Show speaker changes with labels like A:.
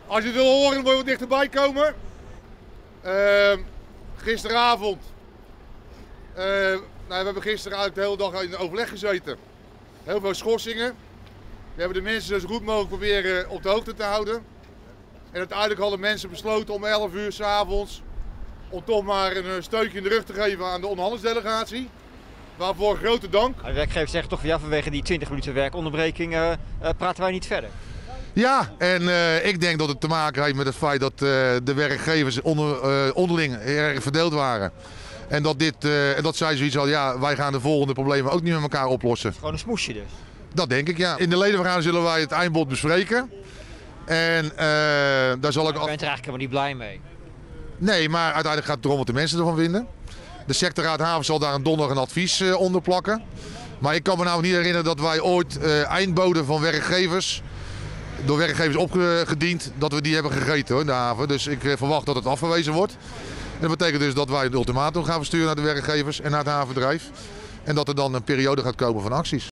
A: Als je het wil horen, dan moet je wat dichterbij komen. Gisteravond. We hebben gisteren eigenlijk de hele dag in overleg gezeten. Heel veel schorsingen. We hebben de mensen zo goed mogelijk proberen op de hoogte te houden. En uiteindelijk hadden mensen besloten om 11 uur 's avonds om toch maar een steuntje in de rug te geven aan de onderhandelingsdelegatie. Waarvoor grote dank.
B: De werkgevers zeggen toch van ja, vanwege die 20 minuten werkonderbreking praten wij niet verder.
C: Ja, en ik denk dat het te maken heeft met het feit dat de werkgevers onderling erg verdeeld waren. En dat zij zoiets hadden, ja, wij gaan de volgende problemen ook niet met elkaar oplossen.
B: Gewoon een smoesje dus.
C: Dat denk ik, ja. In de ledenvergadering zullen wij het eindbod bespreken. En daar zal ik...
B: Je bent er eigenlijk helemaal niet blij mee.
C: Nee, maar uiteindelijk gaat het erom wat de mensen ervan vinden. De sectorraad haven zal daar een donderdag een advies onder plakken. Maar ik kan me nou niet herinneren dat wij ooit eindboden van werkgevers, door werkgevers opgediend, dat we die hebben gegeten hoor, in de haven. Dus ik verwacht dat het afgewezen wordt. En dat betekent dus dat wij een ultimatum gaan versturen naar de werkgevers en naar het havenbedrijf. En dat er dan een periode gaat komen van acties.